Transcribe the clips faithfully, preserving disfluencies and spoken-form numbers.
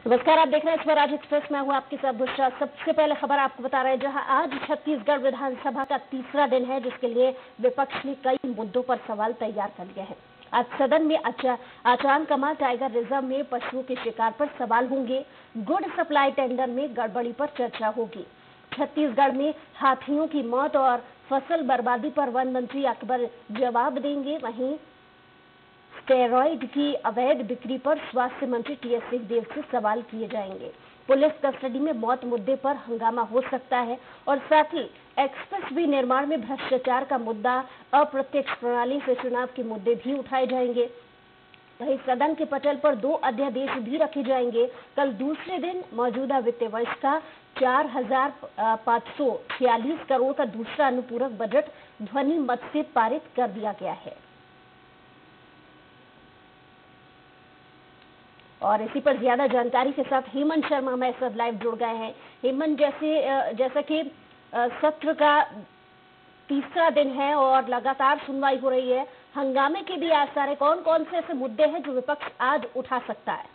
नमस्कार, आप देख रहे हैं स्वराज एक्सप्रेस। मैं हूं आपके साथ बुशरा। सबसे पहले खबर आपको बता रहे हैं, जहां आज छत्तीसगढ़ विधानसभा का तीसरा दिन है, जिसके लिए विपक्ष ने कई मुद्दों पर सवाल तैयार कर लिए हैं। आज सदन में आचा, आचान कमाल टाइगर रिजर्व में पशुओं के शिकार पर सवाल होंगे। गुड सप्लाई टेंडर में गड़बड़ी पर चर्चा होगी। छत्तीसगढ़ में हाथियों की मौत और फसल बर्बादी पर वन मंत्री अकबर जवाब देंगे। वहीं स्टेरॉइड की अवैध बिक्री पर स्वास्थ्य मंत्री टी एस सिंहदेव से सवाल किए जाएंगे। पुलिस कस्टडी में मौत मुद्दे पर हंगामा हो सकता है और साथ ही एक्सप्रेसवे निर्माण में भ्रष्टाचार का मुद्दा, अप्रत्यक्ष प्रणाली से चुनाव के मुद्दे भी उठाए जाएंगे। वहीं सदन के पटल पर दो अध्यादेश भी रखे जाएंगे। कल दूसरे दिन मौजूदा वित्तीय वर्ष का चार हजार पाँच सौ छियालीस करोड़ का दूसरा अनुपूरक बजट ध्वनि मत से पारित कर दिया गया है। और इसी पर ज्यादा जानकारी के साथ हेमंत शर्मा हमारे साथ लाइव जुड़ गए हैं। हेमंत, जैसे जैसा कि सत्र का तीसरा दिन है और लगातार सुनवाई हो रही है, हंगामे के भी आसार है। कौन कौन से ऐसे मुद्दे हैं जो विपक्ष आज उठा सकता है?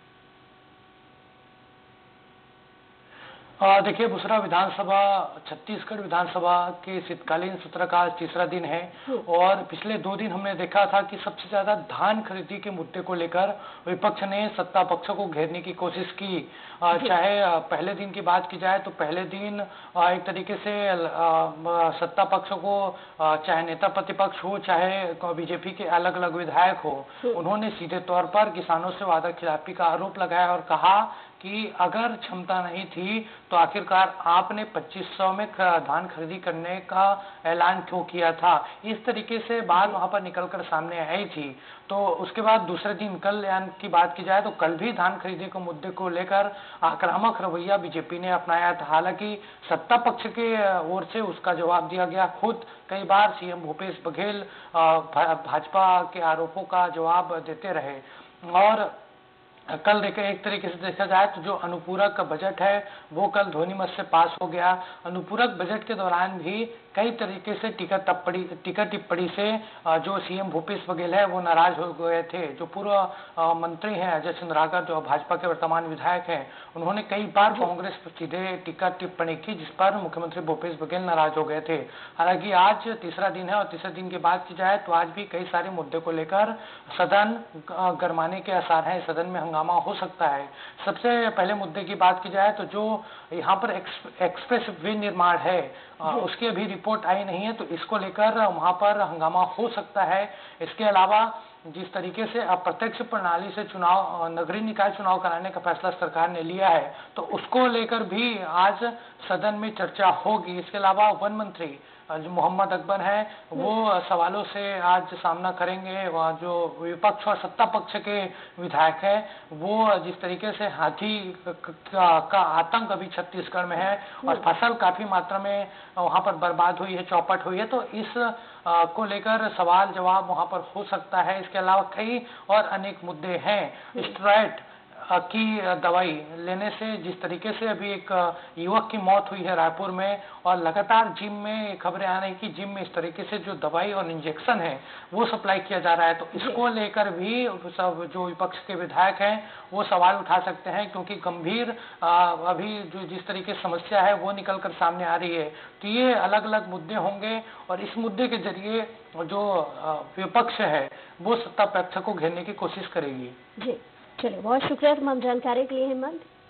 देखिए बुशरा, विधानसभा छत्तीसगढ़ विधानसभा के शीतकालीन सत्र का आज तीसरा दिन है और पिछले दो दिन हमने देखा था कि सबसे ज्यादा धान खरीदी के मुद्दे को लेकर विपक्ष ने सत्ता पक्ष को घेरने की कोशिश की। चाहे पहले दिन की बात की जाए तो पहले दिन एक तरीके से सत्ता पक्ष को, चाहे नेता प्रतिपक्ष हो चाहे बीजेपी के अलग अलग विधायक हो, उन्होंने सीधे तौर पर किसानों से वादा खिलाफी का आरोप लगाया और कहा कि अगर क्षमता नहीं थी तो आखिरकार आपने पच्चीस सौ में धान खरीदी करने का ऐलान क्यों किया था। इस तरीके से बात वहां पर निकलकर सामने आई थी। तो उसके बाद दूसरे दिन कल यान की बात की जाए तो कल भी धान खरीदी के मुद्दे को लेकर आक्रामक रवैया बीजेपी ने अपनाया था। हालांकि सत्ता पक्ष के ओर से उसका जवाब दिया गया। खुद कई बार सीएम भूपेश बघेल भाजपा के आरोपों का जवाब देते रहे। और कल देखे एक तरीके से देखा जाए तो जो अनुपूरक बजट है वो कल ध्वनि मत से पास हो गया। अनुपूरक बजट के दौरान भी कई तरीके से टीका टिप्पणी टीका टिप्पणी से जो सीएम भूपेश बघेल है वो नाराज हो गए थे। जो पूर्व मंत्री हैं अजय चंद्राकर, जो भाजपा के वर्तमान विधायक हैं, उन्होंने कई बार कांग्रेस पर सीधे टीका टिप्पणी की, जिस पर मुख्यमंत्री भूपेश बघेल नाराज हो गए थे। हालांकि आज तीसरा दिन है और तीसरे दिन की बात की जाए तो आज भी कई सारे मुद्दे को लेकर सदन गरमाने के आसार हैं। सदन में हंगामा हो सकता है। सबसे पहले मुद्दे की बात की जाए तो जो यहाँ पर एक्सप्रेस वे निर्माण है उसकी अभी रिपोर्ट आई नहीं है, तो इसको लेकर वहां पर हंगामा हो सकता है। इसके अलावा जिस तरीके से अप्रत्यक्ष प्रणाली से चुनाव, नगरीय निकाय चुनाव कराने का फैसला सरकार ने लिया है, तो उसको लेकर भी आज सदन में चर्चा होगी। इसके अलावा वन मंत्री जो मोहम्मद अकबर हैं वो सवालों से आज सामना करेंगे। जो विपक्ष और सत्ता पक्ष के विधायक हैं वो जिस तरीके से हाथी का, का आतंक अभी छत्तीसगढ़ में है और फसल काफी मात्रा में वहां पर बर्बाद हुई है, चौपट हुई है, तो इस आ, को लेकर सवाल जवाब वहां पर हो सकता है। इसके अलावा कई और अनेक मुद्दे हैं। स्टेरॉइड की दवाई लेने से जिस तरीके से अभी एक युवक की मौत हुई है रायपुर में, और लगातार जिम में खबरें आ रही कि जिम में इस तरीके से जो दवाई और इंजेक्शन है वो सप्लाई किया जा रहा है, तो इसको लेकर भी सब जो विपक्ष के विधायक हैं वो सवाल उठा सकते हैं, क्योंकि गंभीर अभी जो जिस तरीके से समस्या है वो निकल कर सामने आ रही है। तो ये अलग अलग मुद्दे होंगे और इस मुद्दे के जरिए जो विपक्ष है वो सत्ता पक्ष को घेरने की कोशिश करेगी। जी, चलिए, बहुत शुक्रिया तमाम जानकारी के लिए हेमंत।